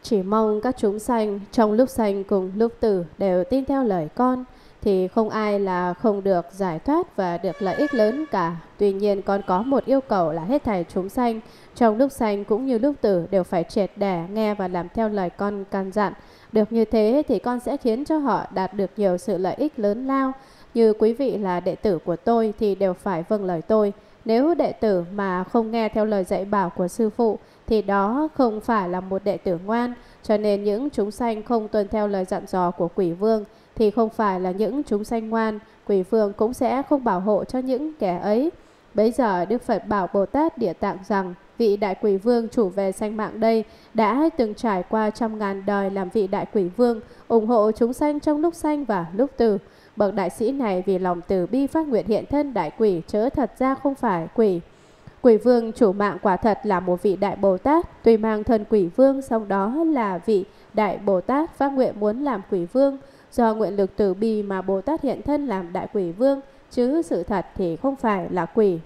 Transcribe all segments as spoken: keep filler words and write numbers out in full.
Chỉ mong các chúng sanh trong lúc sanh cùng lúc tử đều tin theo lời con, thì không ai là không được giải thoát và được lợi ích lớn cả. Tuy nhiên con có một yêu cầu là hết thảy chúng sanh trong lúc sanh cũng như lúc tử đều phải triệt để nghe và làm theo lời con căn dặn. Được như thế thì con sẽ khiến cho họ đạt được nhiều sự lợi ích lớn lao. Như quý vị là đệ tử của tôi thì đều phải vâng lời tôi. Nếu đệ tử mà không nghe theo lời dạy bảo của sư phụ thì đó không phải là một đệ tử ngoan. Cho nên những chúng sanh không tuân theo lời dặn dò của quỷ vương thì không phải là những chúng sanh ngoan. Quỷ vương cũng sẽ không bảo hộ cho những kẻ ấy. Bấy giờ Đức Phật bảo Bồ Tát Địa Tạng rằng: vị đại quỷ vương chủ về sanh mạng đây đã từng trải qua trăm ngàn đời làm vị đại quỷ vương, ủng hộ chúng sanh trong lúc sanh và lúc tử. Bậc đại sĩ này vì lòng từ bi phát nguyện hiện thân đại quỷ, chớ thật ra không phải quỷ. Quỷ vương chủ mạng quả thật là một vị đại Bồ Tát, tuy mang thân quỷ vương, song đó là vị đại Bồ Tát phát nguyện muốn làm quỷ vương. Do nguyện lực từ bi mà Bồ Tát hiện thân làm đại quỷ vương, chứ sự thật thì không phải là quỷ.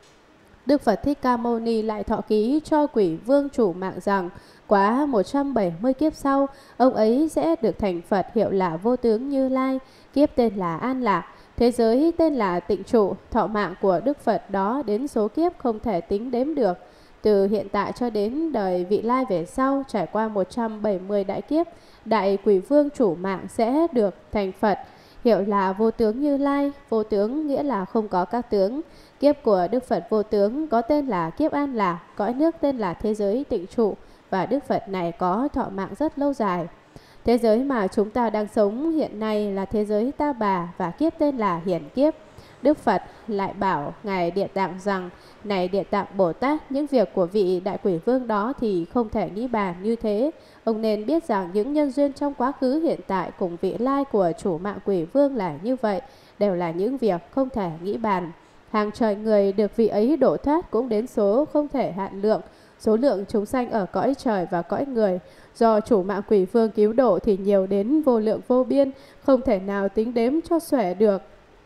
Đức Phật Thích Ca Mâu Ni lại thọ ký cho quỷ vương chủ mạng rằng: quá một trăm bảy mươi kiếp sau, ông ấy sẽ được thành Phật, hiệu là Vô Tướng Như Lai, kiếp tên là An Lạc, thế giới tên là Tịnh Trụ. Thọ mạng của Đức Phật đó đến số kiếp không thể tính đếm được. Từ hiện tại cho đến đời vị lai về sau, trải qua một trăm bảy mươi đại kiếp, đại quỷ vương chủ mạng sẽ được thành Phật, hiệu là Vô Tướng Như Lai. Vô tướng nghĩa là không có các tướng. Kiếp của Đức Phật Vô Tướng có tên là kiếp An Lạc, cõi nước tên là thế giới Tịnh Trụ, và Đức Phật này có thọ mạng rất lâu dài. Thế giới mà chúng ta đang sống hiện nay là thế giới Ta Bà, và kiếp tên là Hiển Kiếp. Đức Phật lại bảo Ngài Địa Tạng rằng: này Địa Tạng Bồ Tát, những việc của vị đại quỷ vương đó thì không thể nghĩ bàn như thế. Ông nên biết rằng những nhân duyên trong quá khứ, hiện tại cùng vị lai của chủ mạng quỷ vương là như vậy, đều là những việc không thể nghĩ bàn. Hàng trời người được vị ấy độ thoát cũng đến số không thể hạn lượng. Số lượng chúng sanh ở cõi trời và cõi người do chủ mạng quỷ vương cứu độ thì nhiều đến vô lượng vô biên, không thể nào tính đếm cho xuể được.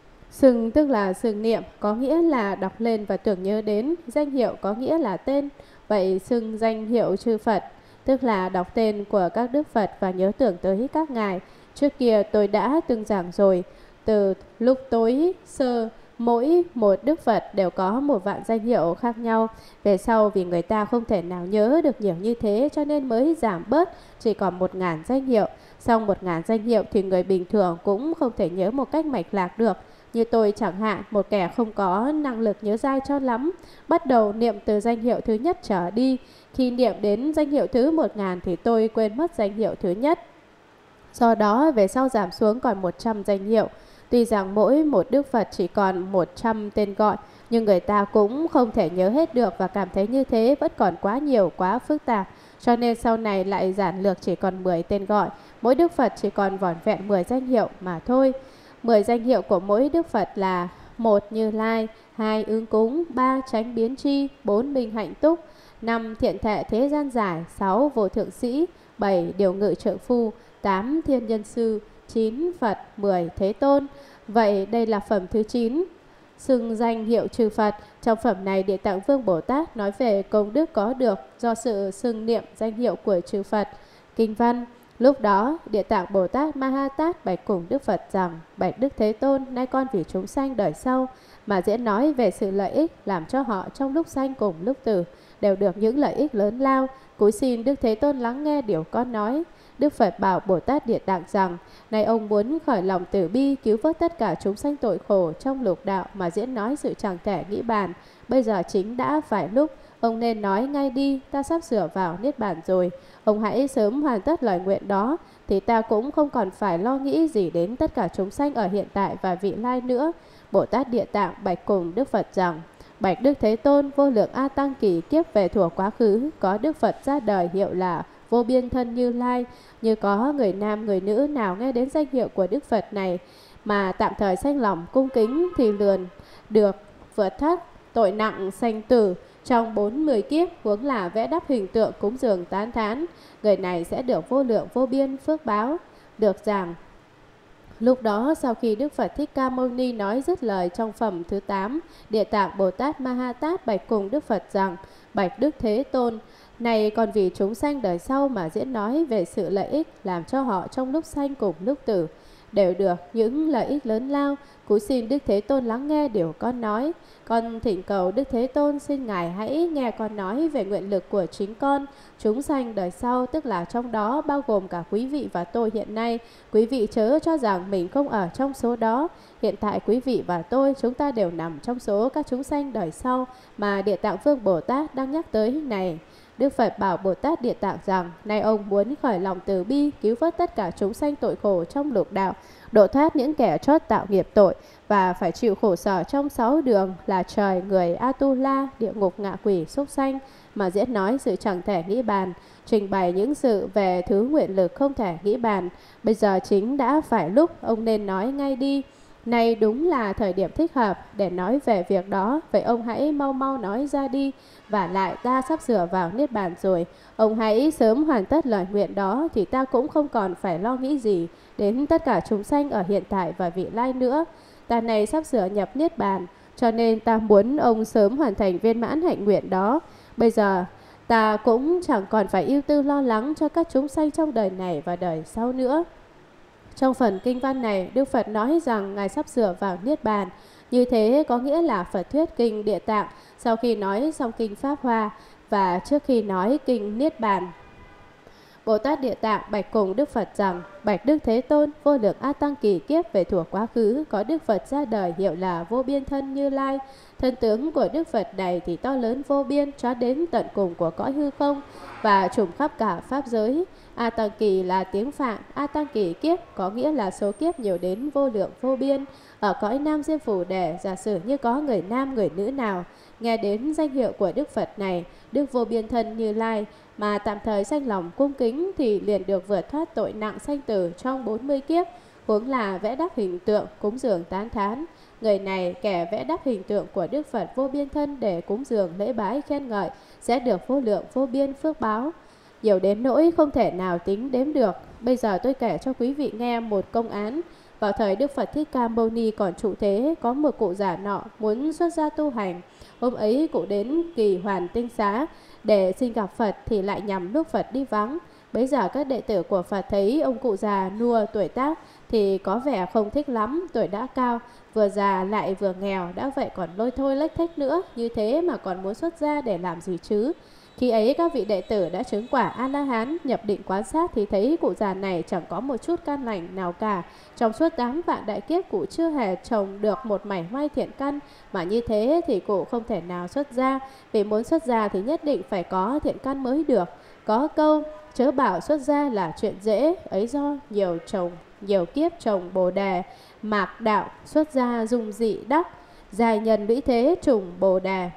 Xưng tức là xưng niệm, có nghĩa là đọc lên và tưởng nhớ đến. Danh hiệu có nghĩa là tên, vậy xưng danh hiệu chư Phật tức là đọc tên của các Đức Phật và nhớ tưởng tới các ngài. Trước kia tôi đã từng giảng rồi, từ lúc tối sơ mỗi một Đức Phật đều có một vạn danh hiệu khác nhau. Về sau vì người ta không thể nào nhớ được nhiều như thế cho nên mới giảm bớt, chỉ còn một ngàn danh hiệu. Xong một ngàn danh hiệu thì người bình thường cũng không thể nhớ một cách mạch lạc được. Như tôi chẳng hạn, một kẻ không có năng lực nhớ dai cho lắm, bắt đầu niệm từ danh hiệu thứ nhất trở đi. Khi niệm đến danh hiệu thứ một ngàn thì tôi quên mất danh hiệu thứ nhất. Do đó về sau giảm xuống còn một trăm danh hiệu. Tuy rằng mỗi một Đức Phật chỉ còn một trăm tên gọi, nhưng người ta cũng không thể nhớ hết được và cảm thấy như thế vẫn còn quá nhiều, quá phức tạp. Cho nên sau này lại giản lược chỉ còn mười tên gọi. Mỗi Đức Phật chỉ còn vỏn vẹn mười danh hiệu mà thôi. mười danh hiệu của mỗi Đức Phật là: một Như Lai, hai Ứng Cúng, ba Chánh Biến Tri, bốn Minh Hạnh Túc, năm Thiện Thệ Thế Gian Giải, sáu Vô Thượng Sĩ, bảy Điều Ngự Trượng Phu, tám Thiên Nhân Sư, chín Phật, mười Thế Tôn. Vậy đây là phẩm thứ chín, xưng danh hiệu chư Phật. Trong phẩm này Địa Tạng Vương Bồ Tát nói về công đức có được do sự xưng niệm danh hiệu của chư Phật. Kinh văn: lúc đó Địa Tạng Bồ Tát Ma Ha Tát bạch cùng Đức Phật rằng: bạch Đức Thế Tôn, nay con vì chúng sanh đời sau mà diễn nói về sự lợi ích làm cho họ trong lúc sanh cùng lúc tử đều được những lợi ích lớn lao. Cúi xin Đức Thế Tôn lắng nghe điều con nói. Đức Phật bảo Bồ Tát Địa Tạng rằng: này ông muốn khởi lòng từ bi cứu vớt tất cả chúng sanh tội khổ trong lục đạo mà diễn nói sự chẳng thể nghĩ bàn. Bây giờ chính đã phải lúc, ông nên nói ngay đi, ta sắp sửa vào niết bàn rồi. Ông hãy sớm hoàn tất lời nguyện đó, thì ta cũng không còn phải lo nghĩ gì đến tất cả chúng sanh ở hiện tại và vị lai nữa. Bồ Tát Địa Tạng bạch cùng Đức Phật rằng: bạch Đức Thế Tôn, vô lượng A Tăng kỳ kiếp về thuở quá khứ có Đức Phật ra đời hiệu là Vô Biên Thân Như Lai. Như có người nam người nữ nào nghe đến danh hiệu của Đức Phật này mà tạm thời sanh lòng cung kính thì liền được vượt thoát tội nặng sanh tử trong bốn mươi kiếp, huống là vẽ đắp hình tượng cúng dường tán thán. Người này sẽ được vô lượng vô biên phước báo. Được giảng lúc đó, sau khi Đức Phật Thích Ca Mâu Ni nói dứt lời trong phẩm thứ tám, Địa Tạng Bồ Tát Ma Ha Tát bạch cùng Đức Phật rằng: bạch Đức Thế Tôn, Này còn vì chúng sanh đời sau mà diễn nói về sự lợi ích làm cho họ trong lúc sanh cùng lúc tử đều được những lợi ích lớn lao. Cúi xin Đức Thế Tôn lắng nghe điều con nói. Con thỉnh cầu Đức Thế Tôn xin Ngài hãy nghe con nói về nguyện lực của chính con. Chúng sanh đời sau, tức là trong đó bao gồm cả quý vị và tôi hiện nay. Quý vị chớ cho rằng mình không ở trong số đó. Hiện tại quý vị và tôi, chúng ta đều nằm trong số các chúng sanh đời sau mà Địa Tạng Vương Bồ Tát đang nhắc tới này. Đức Phật bảo Bồ Tát Địa Tạng rằng, nay ông muốn khởi lòng từ bi, cứu vớt tất cả chúng sanh tội khổ trong lục đạo, độ thoát những kẻ trót tạo nghiệp tội và phải chịu khổ sở trong sáu đường là trời, người, Atula, địa ngục, ngạ quỷ, súc sanh, mà diễn nói sự chẳng thể nghĩ bàn, trình bày những sự về thứ nguyện lực không thể nghĩ bàn. Bây giờ chính đã phải lúc ông nên nói ngay đi. Này đúng là thời điểm thích hợp để nói về việc đó, vậy ông hãy mau mau nói ra đi. Và lại ta sắp sửa vào Niết Bàn rồi, ông hãy sớm hoàn tất lời nguyện đó thì ta cũng không còn phải lo nghĩ gì đến tất cả chúng sanh ở hiện tại và vị lai nữa. Ta này sắp sửa nhập Niết Bàn, cho nên ta muốn ông sớm hoàn thành viên mãn hạnh nguyện đó. Bây giờ ta cũng chẳng còn phải ưu tư lo lắng cho các chúng sanh trong đời này và đời sau nữa. Trong phần kinh văn này, Đức Phật nói rằng Ngài sắp sửa vào Niết Bàn. Như thế có nghĩa là Phật thuyết kinh Địa Tạng sau khi nói xong kinh Pháp Hoa và trước khi nói kinh Niết Bàn. Bồ Tát Địa Tạng bạch cùng Đức Phật rằng, bạch Đức Thế Tôn, vô lượng A Tăng kỳ kiếp về thuở quá khứ, có Đức Phật ra đời hiệu là Vô Biên Thân Như Lai. Thân tướng của Đức Phật này thì to lớn vô biên, cho đến tận cùng của cõi hư không và trùm khắp cả pháp giới. A Tăng kỳ là tiếng Phạn, A Tăng kỳ kiếp có nghĩa là số kiếp nhiều đến vô lượng vô biên. Ở cõi Nam Diêm Phù Đề, giả sử như có người nam người nữ nào nghe đến danh hiệu của Đức Phật này, Đức Vô Biên Thân Như Lai, mà tạm thời sanh lòng cung kính thì liền được vượt thoát tội nặng sanh tử trong bốn mươi kiếp, huống là vẽ đắp hình tượng cúng dường tán thán. Người này kẻ vẽ đắp hình tượng của Đức Phật Vô Biên Thân để cúng dường lễ bái khen ngợi sẽ được vô lượng vô biên phước báo, nhiều đến nỗi không thể nào tính đếm được. Bây giờ tôi kể cho quý vị nghe một công án. Vào thời Đức Phật Thích Ca Mâu Ni còn trụ thế, có một cụ già nọ muốn xuất gia tu hành. Hôm ấy cụ đến Kỳ Hoàn Tinh Xá để xin gặp Phật thì lại nhằm lúc Phật đi vắng. Bấy giờ các đệ tử của Phật thấy ông cụ già nua tuổi tác thì có vẻ không thích lắm, tuổi đã cao, vừa già lại vừa nghèo, đã vậy còn lôi thôi lếch thếch nữa, như thế mà còn muốn xuất gia để làm gì chứ? Khi ấy các vị đệ tử đã chứng quả A-la-hán, nhập định quan sát thì thấy cụ già này chẳng có một chút căn lành nào cả. Trong suốt tám vạn đại kiếp cụ chưa hề trồng được một mảy may thiện căn, mà như thế thì cụ không thể nào xuất gia. Vì muốn xuất gia thì nhất định phải có thiện căn mới được. Có câu chớ bảo xuất gia là chuyện dễ, ấy do nhiều trồng nhiều kiếp trồng bồ đề, mạc đạo xuất gia dung dị đắc, dài nhân lũy thế trùng bồ đề.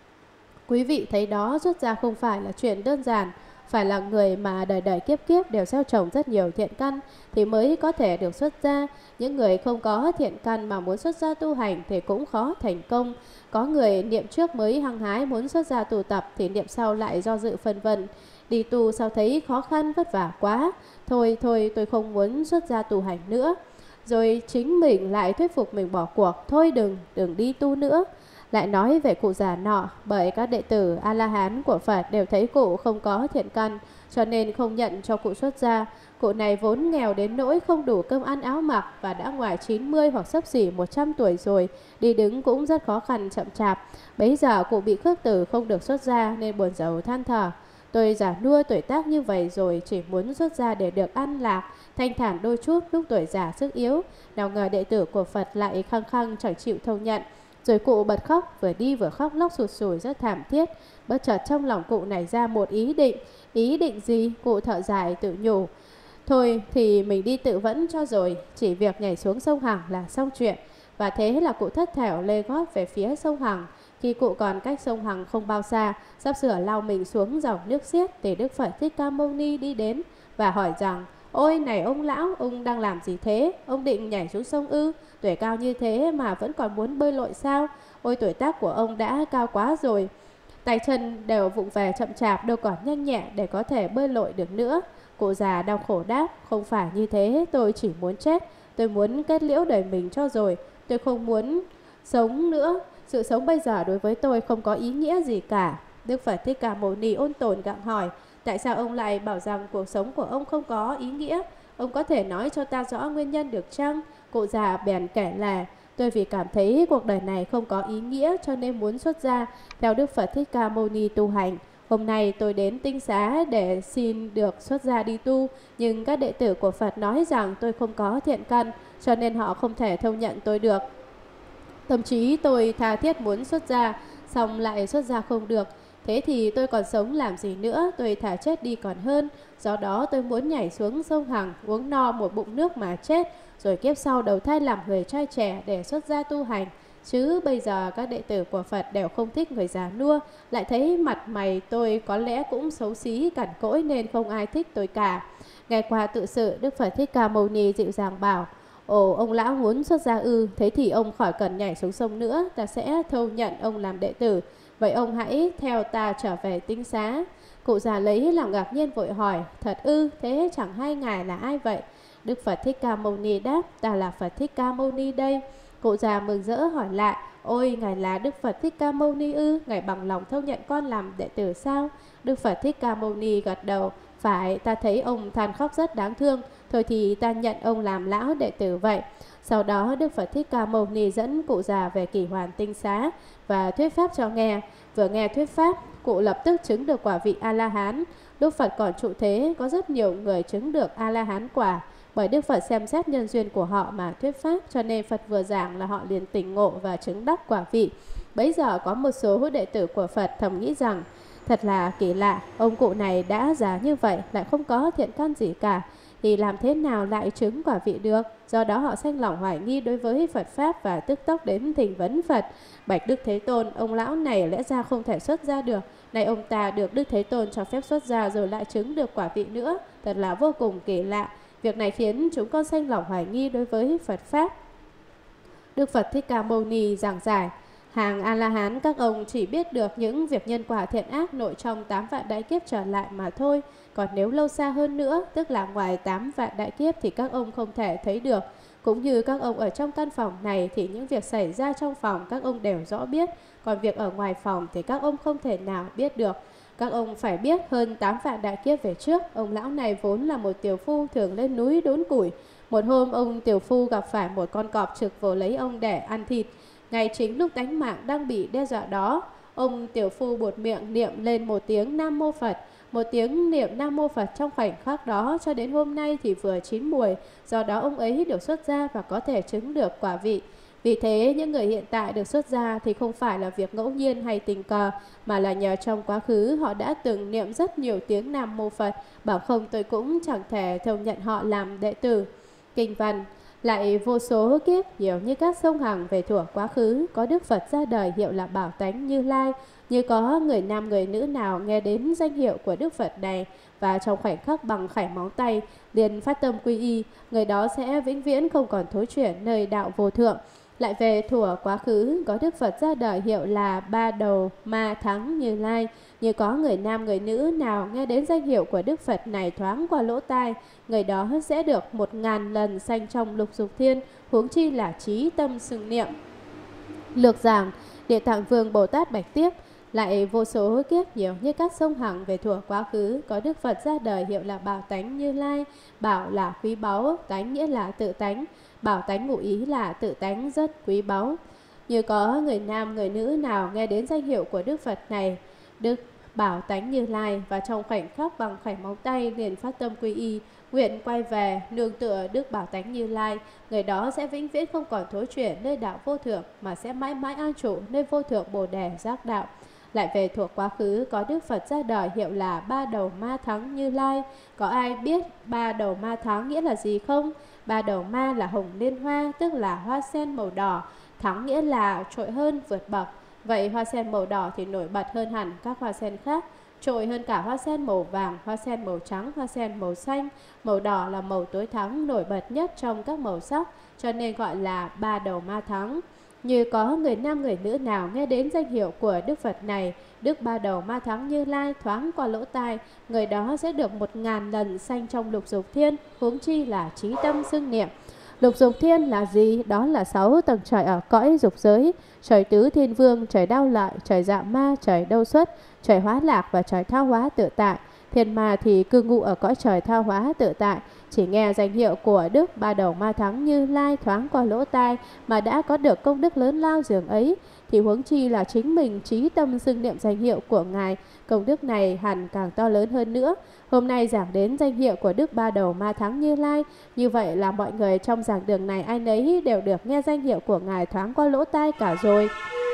Quý vị thấy đó, xuất gia không phải là chuyện đơn giản, phải là người mà đời đời kiếp kiếp đều gieo trồng rất nhiều thiện căn thì mới có thể được xuất gia. Những người không có thiện căn mà muốn xuất gia tu hành thì cũng khó thành công. Có người niệm trước mới hăng hái muốn xuất gia tu tập thì niệm sau lại do dự phân vân. Đi tu sao thấy khó khăn vất vả quá, thôi thôi tôi không muốn xuất gia tu hành nữa. Rồi chính mình lại thuyết phục mình bỏ cuộc, thôi đừng, đừng đi tu nữa. Lại nói về cụ già nọ, bởi các đệ tử A-la-hán của Phật đều thấy cụ không có thiện căn, cho nên không nhận cho cụ xuất gia. Cụ này vốn nghèo đến nỗi không đủ cơm ăn áo mặc và đã ngoài chín mươi hoặc xấp xỉ một trăm tuổi rồi, đi đứng cũng rất khó khăn chậm chạp. Bấy giờ cụ bị khước từ không được xuất gia nên buồn rầu than thở. Tôi già nua tuổi tác như vậy rồi, chỉ muốn xuất gia để được an lạc, thanh thản đôi chút lúc tuổi già sức yếu. Nào ngờ đệ tử của Phật lại khăng khăng chẳng chịu thâu nhận. Rồi cụ bật khóc, vừa đi vừa khóc lóc sụt sùi rất thảm thiết. Bất chợt trong lòng cụ nảy ra một ý định. Ý định gì? Cụ thở dài tự nhủ, thôi thì mình đi tự vẫn cho rồi, chỉ việc nhảy xuống sông Hằng là xong chuyện. Và thế là cụ thất thểu lê gót về phía sông Hằng. Khi cụ còn cách sông Hằng không bao xa, sắp sửa lao mình xuống dòng nước xiết thì Đức Phật Thích Ca Mâu Ni đi đến và hỏi rằng: ôi này ông lão, ông đang làm gì thế? Ông định nhảy xuống sông ư? Tuổi cao như thế mà vẫn còn muốn bơi lội sao? Ôi tuổi tác của ông đã cao quá rồi, tay chân đều vụng về chậm chạp, đâu còn nhanh nhẹn để có thể bơi lội được nữa. Cụ già đau khổ đáp: không phải như thế, tôi chỉ muốn chết. Tôi muốn kết liễu đời mình cho rồi. Tôi không muốn sống nữa. Sự sống bây giờ đối với tôi không có ý nghĩa gì cả. Đức Phật Thích Ca Mâu Ni ôn tồn gặng hỏi: tại sao ông lại bảo rằng cuộc sống của ông không có ý nghĩa? Ông có thể nói cho ta rõ nguyên nhân được chăng? Cụ già bèn kể là: tôi vì cảm thấy cuộc đời này không có ý nghĩa cho nên muốn xuất gia theo Đức Phật Thích Ca Mâu Ni tu hành. Hôm nay tôi đến Tinh Xá để xin được xuất gia đi tu, nhưng các đệ tử của Phật nói rằng tôi không có thiện căn, cho nên họ không thể thông nhận tôi được. Thậm chí tôi tha thiết muốn xuất gia, xong lại xuất gia không được. Thế thì tôi còn sống làm gì nữa, tôi thả chết đi còn hơn. Do đó tôi muốn nhảy xuống sông Hằng, uống no một bụng nước mà chết, rồi kiếp sau đầu thai làm người trai trẻ để xuất gia tu hành. Chứ bây giờ các đệ tử của Phật đều không thích người già nua, lại thấy mặt mày tôi có lẽ cũng xấu xí cằn cỗi nên không ai thích tôi cả. Nghe qua tự sự, Đức Phật Thích Ca Mâu Ni dịu dàng bảo: ồ, ông lão muốn xuất gia ư? Thế thì ông khỏi cần nhảy xuống sông nữa, ta sẽ thâu nhận ông làm đệ tử. Vậy ông hãy theo ta trở về Tinh Xá. Cụ già lấy làm ngạc nhiên vội hỏi: thật ư? Thế chẳng hay ngài là ai vậy? Đức Phật Thích Ca Mâu Ni đáp: ta là Phật Thích Ca Mâu Ni đây. Cụ già mừng rỡ hỏi lại: ôi, ngài là Đức Phật Thích Ca Mâu Ni ư? Ngài bằng lòng thâu nhận con làm đệ tử sao? Đức Phật Thích Ca Mâu Ni gật đầu: phải, ta thấy ông than khóc rất đáng thương, thôi thì ta nhận ông làm lão đệ tử vậy. Sau đó Đức Phật Thích Ca Mâu Ni dẫn cụ già về Kỳ Hoàn Tinh Xá và thuyết pháp cho nghe. Vừa nghe thuyết pháp, cụ lập tức chứng được quả vị A-la-hán. Lúc Phật còn trụ thế, có rất nhiều người chứng được A-la-hán quả. Bởi Đức Phật xem xét nhân duyên của họ mà thuyết pháp, cho nên Phật vừa giảng là họ liền tỉnh ngộ và chứng đắc quả vị. Bấy giờ có một số đệ tử của Phật thầm nghĩ rằng: thật là kỳ lạ, ông cụ này đã già như vậy lại không có thiện căn gì cả, thì làm thế nào lại chứng quả vị được? Do đó họ sanh lòng hoài nghi đối với Phật Pháp và tức tốc đến thỉnh vấn Phật: bạch Đức Thế Tôn, ông lão này lẽ ra không thể xuất gia được, nay ông ta được Đức Thế Tôn cho phép xuất gia rồi lại chứng được quả vị nữa, thật là vô cùng kỳ lạ. Việc này khiến chúng con sanh lòng hoài nghi đối với Phật Pháp. Đức Phật Thích Ca Mâu Ni giảng giải: hàng A-la-hán các ông chỉ biết được những việc nhân quả thiện ác nội trong tám vạn đại kiếp trở lại mà thôi. Còn nếu lâu xa hơn nữa, tức là ngoài tám vạn đại kiếp thì các ông không thể thấy được. Cũng như các ông ở trong căn phòng này thì những việc xảy ra trong phòng các ông đều rõ biết, còn việc ở ngoài phòng thì các ông không thể nào biết được. Các ông phải biết hơn tám vạn đại kiếp về trước, ông lão này vốn là một tiểu phu thường lên núi đốn củi. Một hôm ông tiểu phu gặp phải một con cọp trực vồ lấy ông để ăn thịt. Ngay chính lúc tánh mạng đang bị đe dọa đó, ông tiểu phu buột miệng niệm lên một tiếng Nam Mô Phật. Một tiếng niệm Nam Mô Phật trong khoảnh khắc đó cho đến hôm nay thì vừa chín mùi. Do đó ông ấy được xuất gia và có thể chứng được quả vị. Vì thế những người hiện tại được xuất gia thì không phải là việc ngẫu nhiên hay tình cờ, mà là nhờ trong quá khứ họ đã từng niệm rất nhiều tiếng Nam Mô Phật. Bảo không tôi cũng chẳng thể thâu nhận họ làm đệ tử. Kinh văn: lại vô số kiếp nhiều như các sông Hằng về thuở quá khứ, có Đức Phật ra đời hiệu là Bảo Tánh Như Lai. Như có người nam người nữ nào nghe đến danh hiệu của Đức Phật này và trong khoảnh khắc bằng khải móng tay liền phát tâm quy y, người đó sẽ vĩnh viễn không còn thối chuyển nơi đạo vô thượng. Lại về thuở quá khứ, có Đức Phật ra đời hiệu là Ba Đầu Ma Thắng Như Lai. Như có người nam người nữ nào nghe đến danh hiệu của Đức Phật này thoáng qua lỗ tai, người đó sẽ được một ngàn lần sanh trong lục dục thiên, huống chi là trí tâm xưng niệm. Lược giảng: Địa Tạng Vương Bồ Tát bạch tiếp: lại vô số kiếp nhiều như các sông Hằng về thuở quá khứ, có Đức Phật ra đời hiệu là Bảo Tánh Như Lai. Bảo là quý báu, tánh nghĩa là tự tánh. Bảo tánh ngụ ý là tự tánh rất quý báu. Như có người nam người nữ nào nghe đến danh hiệu của Đức Phật này, Đức Bảo Tánh Như Lai, và trong khoảnh khắc bằng khải móng tay liền phát tâm quy y, nguyện quay về nương tựa Đức Bảo Tánh Như Lai, người đó sẽ vĩnh viễn không còn thối chuyển nơi đạo vô thượng, mà sẽ mãi mãi an trụ nơi vô thượng Bồ Đề giác đạo. Lại về thuộc quá khứ, có Đức Phật ra đời hiệu là Ba Đầu Ma Thắng Như Lai. Có ai biết ba đầu ma thắng nghĩa là gì không? Ba đầu ma là hồng liên hoa, tức là hoa sen màu đỏ. Thắng nghĩa là trội hơn, vượt bậc. Vậy hoa sen màu đỏ thì nổi bật hơn hẳn các hoa sen khác, trội hơn cả hoa sen màu vàng, hoa sen màu trắng, hoa sen màu xanh. Màu đỏ là màu tối thắng, nổi bật nhất trong các màu sắc, cho nên gọi là ba đầu ma thắng. Như có người nam người nữ nào nghe đến danh hiệu của Đức Phật này, Đức Ba Đầu Ma Thắng Như Lai, thoáng qua lỗ tai, người đó sẽ được một ngàn lần sanh trong lục dục thiên, huống chi là trí tâm xưng niệm. Lục dục thiên là gì? Đó là sáu tầng trời ở cõi dục giới: trời tứ thiên vương, trời đao lợi, trời dạ ma, trời đâu xuất, trời hóa lạc và trời thao hóa tự tại. Thiên ma thì cư ngụ ở cõi trời thao hóa tự tại, chỉ nghe danh hiệu của Đức Ba Đầu Ma Thắng Như Lai thoáng qua lỗ tai mà đã có được công đức lớn lao dường ấy, thì huống chi là chính mình trí tâm xưng niệm danh hiệu của Ngài, công đức này hẳn càng to lớn hơn nữa. Hôm nay giảng đến danh hiệu của Đức Ba Đầu Ma Thắng Như Lai, như vậy là mọi người trong giảng đường này ai nấy đều được nghe danh hiệu của Ngài thoáng qua lỗ tai cả rồi.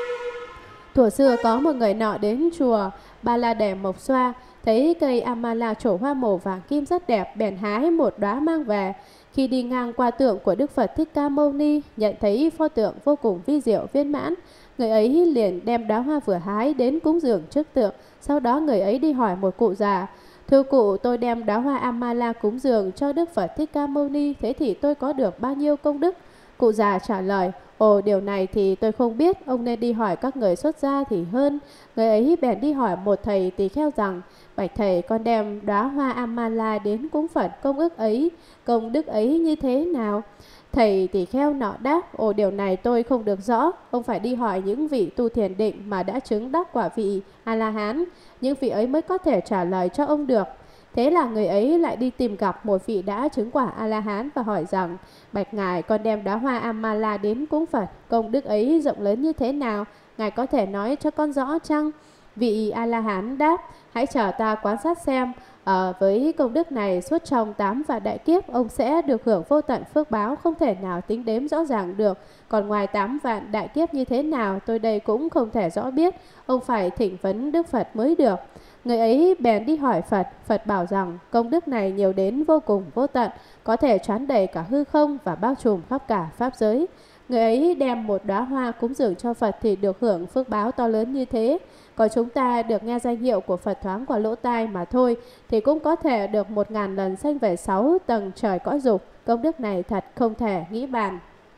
Thuở xưa có một người nọ đến chùa Ba La Đè Mộc Xoa, thấy cây Amala trổ hoa màu vàng kim rất đẹp, bèn hái một đóa mang về. Khi đi ngang qua tượng của Đức Phật Thích Ca Mâu Ni, nhận thấy pho tượng vô cùng vi diệu viên mãn, người ấy liền đem đóa hoa vừa hái đến cúng dường trước tượng. Sau đó người ấy đi hỏi một cụ già: thưa cụ, tôi đem đóa hoa Amala cúng dường cho Đức Phật Thích Ca Mâu Ni, thế thì tôi có được bao nhiêu công đức? Cụ già trả lời: ồ, điều này thì tôi không biết, ông nên đi hỏi các người xuất gia thì hơn. Người ấy bèn đi hỏi một thầy tỳ kheo rằng: bạch thầy, con đem đóa hoa Amala đến cúng Phật, công ức ấy, công đức ấy như thế nào? Thầy tỳ kheo nọ đáp: ồ, điều này tôi không được rõ, ông phải đi hỏi những vị tu thiền định mà đã chứng đắc quả vị A-la-hán, những vị ấy mới có thể trả lời cho ông được. Thế là người ấy lại đi tìm gặp một vị đã chứng quả A-la-hán và hỏi rằng: bạch ngài, con đem đóa hoa Amala đến cúng Phật, công đức ấy rộng lớn như thế nào? Ngài có thể nói cho con rõ chăng? Vị A-la-hán đáp: hãy chờ ta quan sát xem. Ở với công đức này, suốt trong tám vạn đại kiếp, ông sẽ được hưởng vô tận phước báo không thể nào tính đếm rõ ràng được. Còn ngoài tám vạn đại kiếp như thế nào, tôi đây cũng không thể rõ biết. Ông phải thỉnh vấn Đức Phật mới được. Người ấy bèn đi hỏi Phật. Phật bảo rằng công đức này nhiều đến vô cùng vô tận, có thể choán đầy cả hư không và bao trùm khắp cả pháp giới. Người ấy đem một đóa hoa cúng dường cho Phật thì được hưởng phước báo to lớn như thế. Còn chúng ta được nghe danh hiệu của Phật thoáng qua lỗ tai mà thôi, thì cũng có thể được một ngàn lần sanh về sáu tầng trời cõi dục. Công đức này thật không thể nghĩ bàn.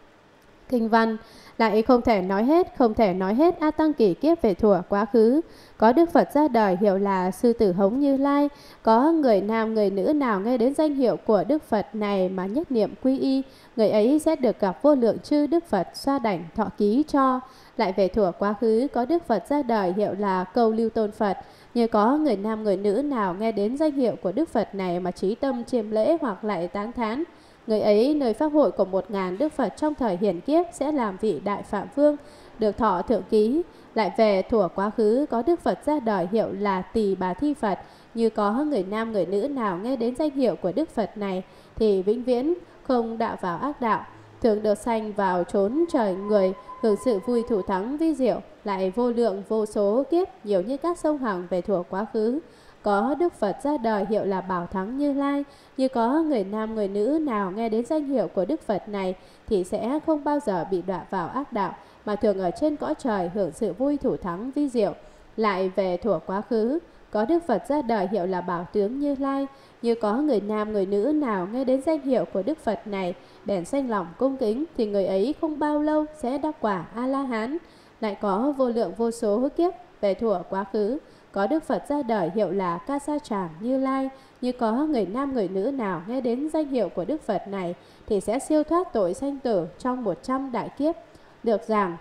Kinh văn lại không thể nói hết, không thể nói hết A Tăng kỷ kiếp về thuở quá khứ. Có Đức Phật ra đời hiệu là Sư Tử Hống Như Lai. Có người nam người nữ nào nghe đến danh hiệu của Đức Phật này mà nhất niệm quy y, người ấy sẽ được gặp vô lượng chư Đức Phật xoa đảnh thọ ký cho. Lại về thuở quá khứ có Đức Phật ra đời hiệu là Câu Lưu Tôn Phật. Như có người nam người nữ nào nghe đến danh hiệu của Đức Phật này mà trí tâm chiêm lễ hoặc lại tán thán, người ấy nơi pháp hội của một ngàn Đức Phật trong thời hiển kiếp sẽ làm vị Đại Phạm Vương, được thọ thượng ký. Lại về thuở quá khứ có Đức Phật ra đời hiệu là Tỳ Bà Thi Phật. Như có người nam người nữ nào nghe đến danh hiệu của Đức Phật này thì vĩnh viễn không đạo vào ác đạo, thường được sanh vào chốn trời người, hưởng sự vui thủ thắng vi diệu. Lại vô lượng vô số kiếp nhiều như các sông Hằng về thuở quá khứ có Đức Phật ra đời hiệu là Bảo Thắng Như Lai. Như có người nam người nữ nào nghe đến danh hiệu của Đức Phật này thì sẽ không bao giờ bị đọa vào ác đạo, mà thường ở trên cõi trời hưởng sự vui thủ thắng vi diệu. Lại về thuở quá khứ có Đức Phật ra đời hiệu là Bảo Tướng Như Lai. Như có người nam người nữ nào nghe đến danh hiệu của Đức Phật này bèn sanh lòng cung kính, thì người ấy không bao lâu sẽ đắc quả A-la-hán. Lại có vô lượng vô số kiếp về thuở quá khứ có Đức Phật ra đời hiệu là Ca Sa Tràng Như Lai. Như có người nam người nữ nào nghe đến danh hiệu của Đức Phật này thì sẽ siêu thoát tội sanh tử trong một trăm đại kiếp. Được giảng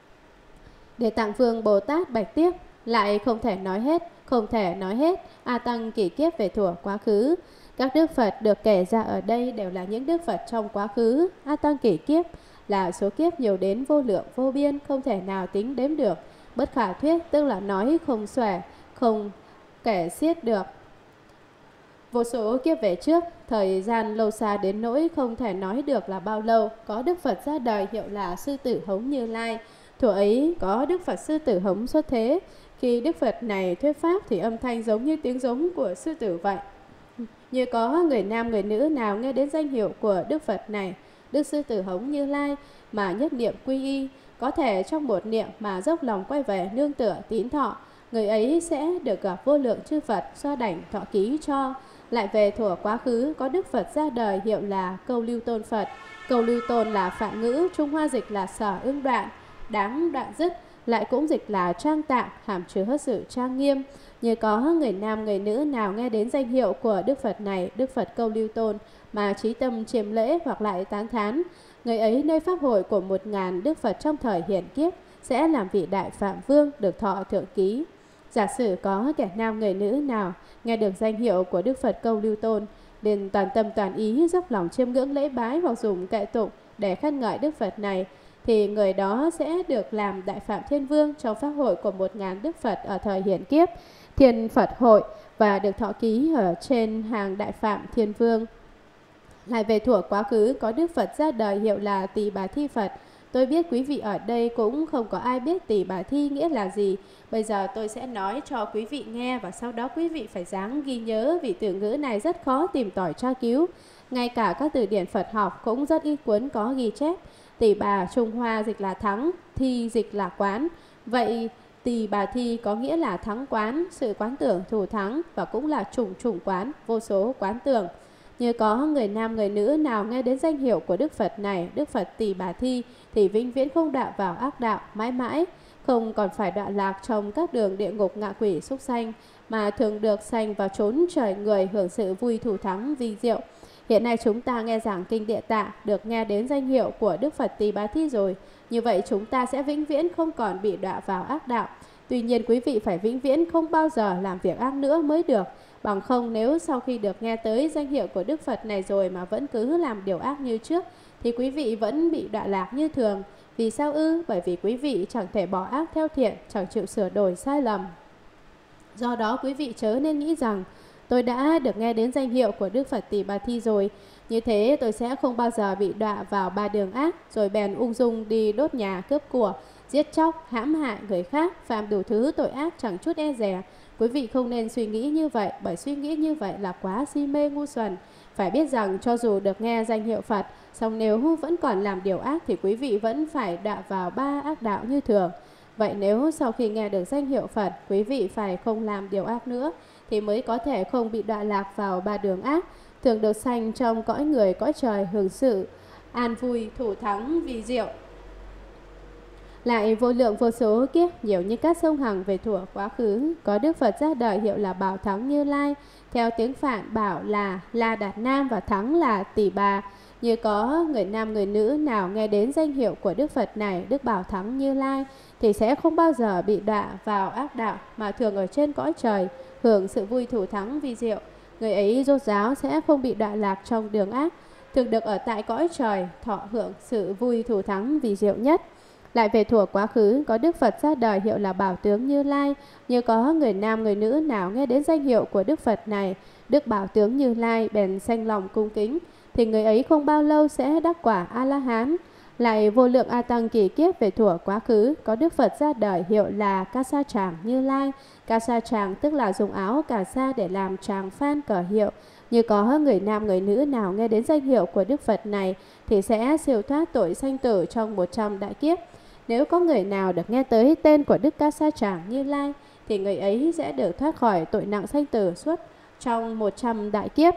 Địa Tạng Vương Bồ Tát bạch tiếp: lại không thể nói hết, không thể nói hết A Tăng kỷ kiếp về thuở quá khứ. Các Đức Phật được kể ra ở đây đều là những Đức Phật trong quá khứ. A Tăng kỷ kiếp là số kiếp nhiều đến vô lượng vô biên, không thể nào tính đếm được. Bất khả thuyết tức là nói không xuể, không kể xiết được. Vô số kiếp về trước, thời gian lâu xa đến nỗi không thể nói được là bao lâu, có Đức Phật ra đời hiệu là Sư Tử Hống Như Lai. Thuở ấy có Đức Phật Sư Tử Hống xuất thế. Khi Đức Phật này thuyết pháp thì âm thanh giống như tiếng giống của sư tử vậy. Như có người nam người nữ nào nghe đến danh hiệu của Đức Phật này, Đức Sư Tử Hống Như Lai, mà nhất niệm quy y, có thể trong một niệm mà dốc lòng quay về nương tựa tín thọ, người ấy sẽ được gặp vô lượng chư Phật xoa đảnh thọ ký cho. Lại về thuở quá khứ có Đức Phật ra đời hiệu là Câu Lưu Tôn Phật. Câu Lưu Tôn là Phạn ngữ, Trung Hoa dịch là sở ưng đoạn, đáng đoạn dứt, lại cũng dịch là trang tạng, hàm chứa hết sự trang nghiêm. Như có người nam người nữ nào nghe đến danh hiệu của Đức Phật này, Đức Phật Câu Lưu Tôn, mà trí tâm chiêm lễ hoặc lại tán thán, người ấy nơi pháp hội của một ngàn Đức Phật trong thời hiện kiếp sẽ làm vị đại Phạm Vương được thọ thượng ký. Giả sử có kẻ nam người nữ nào nghe được danh hiệu của Đức Phật Câu Lưu Tôn, nên toàn tâm toàn ý dốc lòng chiêm ngưỡng lễ bái hoặc dùng kệ tụng để khen ngợi Đức Phật này, thì người đó sẽ được làm đại Phạm Thiên Vương trong pháp hội của một ngàn Đức Phật ở thời hiện kiếp Thiên Phật hội và được thọ ký ở trên hàng đại Phạm Thiên Vương. Lại về thuở quá khứ, có Đức Phật ra đời hiệu là Tỳ Bà Thi Phật. Tôi biết quý vị ở đây cũng không có ai biết Tỳ Bà Thi nghĩa là gì. Bây giờ tôi sẽ nói cho quý vị nghe, và sau đó quý vị phải dáng ghi nhớ, vì từ ngữ này rất khó tìm tòi tra cứu. Ngay cả các từ điển Phật học cũng rất ít cuốn có ghi chép. Tỳ Bà Trung Hoa dịch là thắng, thi dịch là quán. Vậy Tỳ Bà Thi có nghĩa là thắng quán, sự quán tưởng thù thắng, và cũng là trùng trùng quán, vô số quán tưởng. Như có người nam người nữ nào nghe đến danh hiệu của Đức Phật này, Đức Phật Tỳ Bà Thi, thì vĩnh viễn không đọa vào ác đạo mãi mãi, không còn phải đọa lạc trong các đường địa ngục ngạ quỷ súc sanh, mà thường được sanh vào chốn trời người hưởng sự vui thủ thắng vi diệu. Hiện nay chúng ta nghe giảng kinh Địa Tạng, được nghe đến danh hiệu của Đức Phật Tỳ Bà Thi rồi. Như vậy chúng ta sẽ vĩnh viễn không còn bị đọa vào ác đạo. Tuy nhiên quý vị phải vĩnh viễn không bao giờ làm việc ác nữa mới được. Bằng không, nếu sau khi được nghe tới danh hiệu của Đức Phật này rồi mà vẫn cứ làm điều ác như trước, thì quý vị vẫn bị đọa lạc như thường. Vì sao ư? Bởi vì quý vị chẳng thể bỏ ác theo thiện, chẳng chịu sửa đổi sai lầm. Do đó quý vị chớ nên nghĩ rằng tôi đã được nghe đến danh hiệu của Đức Phật Tỳ Bà Thi rồi, như thế tôi sẽ không bao giờ bị đọa vào ba đường ác, rồi bèn ung dung đi đốt nhà, cướp của, giết chóc, hãm hại người khác, phạm đủ thứ tội ác chẳng chút e dè. Quý vị không nên suy nghĩ như vậy, bởi suy nghĩ như vậy là quá si mê ngu xuẩn. Phải biết rằng cho dù được nghe danh hiệu Phật, song nếu vẫn còn làm điều ác thì quý vị vẫn phải đọa vào ba ác đạo như thường. Vậy nếu sau khi nghe được danh hiệu Phật, quý vị phải không làm điều ác nữa, thì mới có thể không bị đọa lạc vào ba đường ác, thường được sanh trong cõi người, cõi trời hưởng sự an vui, thủ thắng, vi diệu. Lại vô lượng vô số kiếp, nhiều như các sông Hằng về thuở quá khứ, có Đức Phật ra đời hiệu là Bảo Thắng Như Lai. Theo tiếng Phạn, Bảo là La Đạt Nam và Thắng là Tỷ Bà. Như có người nam người nữ nào nghe đến danh hiệu của Đức Phật này, Đức Bảo Thắng Như Lai, thì sẽ không bao giờ bị đọa vào ác đạo, mà thường ở trên cõi trời hưởng sự vui thủ thắng vi diệu. Người ấy rốt ráo sẽ không bị đọa lạc trong đường ác, thường được ở tại cõi trời thọ hưởng sự vui thủ thắng vi diệu nhất. Lại về thuở quá khứ, có Đức Phật ra đời hiệu là Bảo Tướng Như Lai. Như có người nam người nữ nào nghe đến danh hiệu của Đức Phật này, Đức Bảo Tướng Như Lai, bèn sanh lòng cung kính, thì người ấy không bao lâu sẽ đắc quả A-la-hán. Lại vô lượng A Tăng kỳ kiếp về thuở quá khứ, có Đức Phật ra đời hiệu là Ca Sa Tràng Như Lai. Ca Sa Tràng tức là dùng áo cà sa để làm tràng phan cờ hiệu. Như có người nam người nữ nào nghe đến danh hiệu của Đức Phật này, thì sẽ siêu thoát tội sanh tử trong một trăm đại kiếp. Nếu có người nào được nghe tới tên của Đức Ca Sa Tràng Như Lai, thì người ấy sẽ được thoát khỏi tội nặng sanh tử suốt trong một trăm đại kiếp.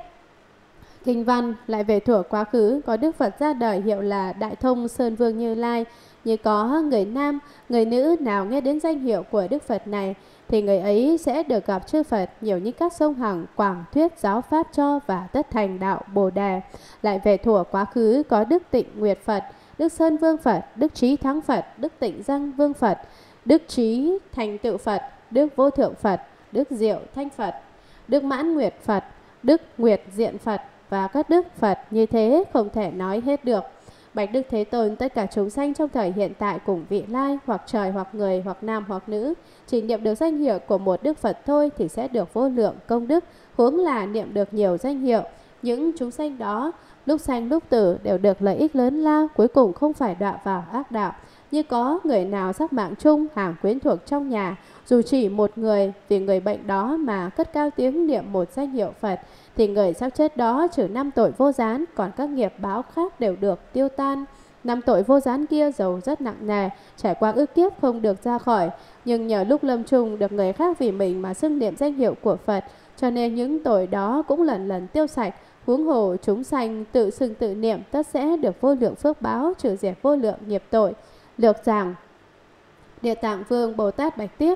Kinh văn. Lại về thuở quá khứ, có Đức Phật ra đời hiệu là Đại Thông Sơn Vương Như Lai. Như có người nam, người nữ nào nghe đến danh hiệu của Đức Phật này, thì người ấy sẽ được gặp chư Phật nhiều như các sông Hằng, quảng thuyết giáo pháp cho và tất thành đạo Bồ Đề. Lại về thuở quá khứ, có Đức Tịnh Nguyệt Phật, Đức Sơn Vương Phật, Đức Trí Thắng Phật, Đức Tịnh Giang Vương Phật, Đức Trí Thành Tựu Phật, Đức Vô Thượng Phật, Đức Diệu Thanh Phật, Đức Mãn Nguyệt Phật, Đức Nguyệt Diện Phật và các đức Phật như thế không thể nói hết được. Bạch Đức Thế Tôn, tất cả chúng sanh trong thời hiện tại cùng vị lai, hoặc trời hoặc người, hoặc nam hoặc nữ, chỉ niệm được danh hiệu của một Đức Phật thôi thì sẽ được vô lượng công đức, huống là niệm được nhiều danh hiệu. Những chúng sanh đó lúc sanh lúc tử đều được lợi ích lớn lao, cuối cùng không phải đọa vào ác đạo. Như có người nào sắc mạng chung, hàng quyến thuộc trong nhà, dù chỉ một người, vì người bệnh đó mà cất cao tiếng niệm một danh hiệu Phật, thì người sắp chết đó trừ năm tội vô gián, còn các nghiệp báo khác đều được tiêu tan. Năm tội vô gián kia dầu rất nặng nề, trải qua ức kiếp không được ra khỏi, nhưng nhờ lúc lâm chung được người khác vì mình mà xưng niệm danh hiệu của Phật, cho nên những tội đó cũng lần lần tiêu sạch. Huống hồ chúng sanh tự xưng tự niệm, tất sẽ được vô lượng phước báo, trừ diệt vô lượng nghiệp tội. Lược giảng. Địa Tạng Vương Bồ Tát bạch tiếp: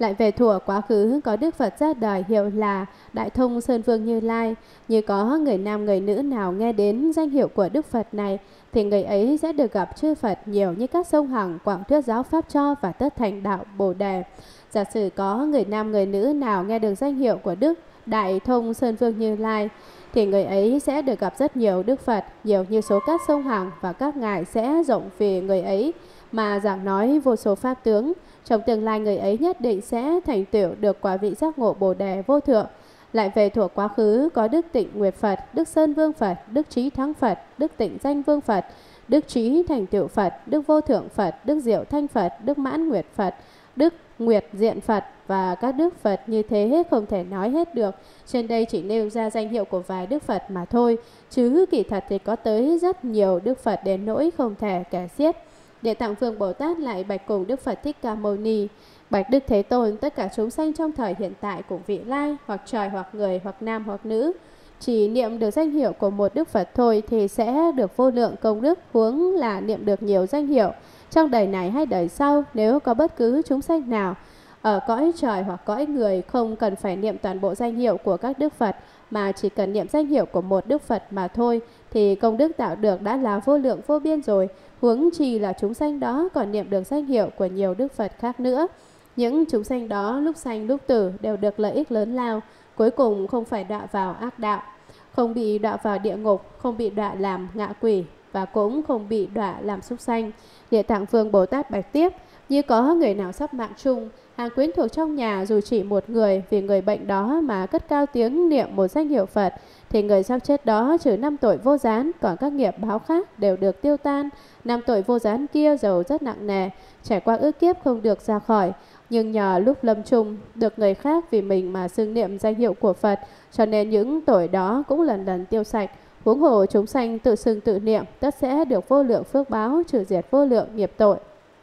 Lại về thuở quá khứ có Đức Phật ra đời hiệu là Đại Thông Sơn Vương Như Lai. Như có người nam người nữ nào nghe đến danh hiệu của Đức Phật này thì người ấy sẽ được gặp chư Phật nhiều như các sông Hằng quảng thuyết giáo pháp cho và tất thành đạo Bồ Đề. Giả sử có người nam người nữ nào nghe được danh hiệu của Đức Đại Thông Sơn Vương Như Lai thì người ấy sẽ được gặp rất nhiều Đức Phật, nhiều như số các sông Hằng, và các ngài sẽ rộng vì người ấy mà giảng nói vô số pháp tướng. Trong tương lai người ấy nhất định sẽ thành tựu được quả vị giác ngộ Bồ Đề vô thượng. Lại về thuở quá khứ có Đức Tịnh Nguyệt Phật, Đức Sơn Vương Phật, Đức Trí Thắng Phật, Đức Tịnh Danh Vương Phật, Đức Trí Thành Tựu Phật, Đức Vô Thượng Phật, Đức Diệu Thanh Phật, Đức Mãn Nguyệt Phật, Đức Nguyệt Diện Phật và các Đức Phật như thế không thể nói hết được. Trên đây chỉ nêu ra danh hiệu của vài Đức Phật mà thôi, chứ kỳ thật thì có tới rất nhiều Đức Phật đến nỗi không thể kể xiết. Địa Tạng Vương Bồ Tát lại bạch cùng Đức Phật Thích Ca Mâu Ni: Bạch Đức Thế Tôn, tất cả chúng sanh trong thời hiện tại cùng vị lai, hoặc trời hoặc người, hoặc nam hoặc nữ, chỉ niệm được danh hiệu của một Đức Phật thôi thì sẽ được vô lượng công đức, huống là niệm được nhiều danh hiệu. Trong đời này hay đời sau, nếu có bất cứ chúng sanh nào ở cõi trời hoặc cõi người không cần phải niệm toàn bộ danh hiệu của các Đức Phật, mà chỉ cần niệm danh hiệu của một Đức Phật mà thôi, thì công đức tạo được đã là vô lượng vô biên rồi, huống chi là chúng sanh đó còn niệm được danh hiệu của nhiều Đức Phật khác nữa. Những chúng sanh đó lúc sanh lúc tử đều được lợi ích lớn lao, cuối cùng không phải đọa vào ác đạo, không bị đọa vào địa ngục, không bị đọa làm ngạ quỷ, và cũng không bị đọa làm súc sanh. Địa Tạng Vương Bồ Tát bạch tiếp: Như có người nào sắp mạng chung, hàng quyến thuộc trong nhà dù chỉ một người, vì người bệnh đó mà cất cao tiếng niệm một danh hiệu Phật, thì người sắp chết đó trừ năm tội vô gián, còn các nghiệp báo khác đều được tiêu tan. Năm tội vô gián kia dầu rất nặng nề, trải qua ước kiếp không được ra khỏi, nhưng nhờ lúc lâm chung được người khác vì mình mà xưng niệm danh hiệu của Phật, cho nên những tội đó cũng lần lần tiêu sạch. Huống hồ chúng sanh tự xưng tự niệm, tất sẽ được vô lượng phước báo, trừ diệt vô lượng nghiệp tội.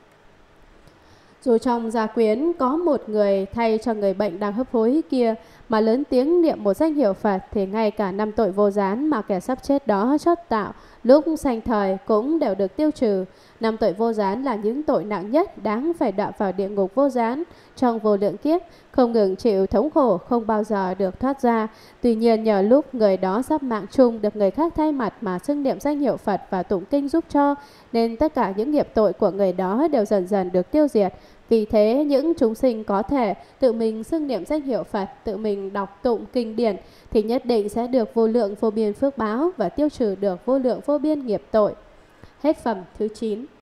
Dù trong gia quyến có một người thay cho người bệnh đang hấp hối kia mà lớn tiếng niệm một danh hiệu Phật, thì ngay cả năm tội vô gián mà kẻ sắp chết đó chót tạo lúc sanh thời cũng đều được tiêu trừ. Năm tội vô gián là những tội nặng nhất, đáng phải đọa vào địa ngục vô gián trong vô lượng kiếp, không ngừng chịu thống khổ, không bao giờ được thoát ra. Tuy nhiên nhờ lúc người đó sắp mạng chung được người khác thay mặt mà xưng niệm danh hiệu Phật và tụng kinh giúp cho, nên tất cả những nghiệp tội của người đó đều dần dần được tiêu diệt. Vì thế những chúng sinh có thể tự mình xưng niệm danh hiệu Phật, tự mình đọc tụng kinh điển thì nhất định sẽ được vô lượng vô biên phước báo và tiêu trừ được vô lượng vô biên nghiệp tội. Hết phẩm thứ chín.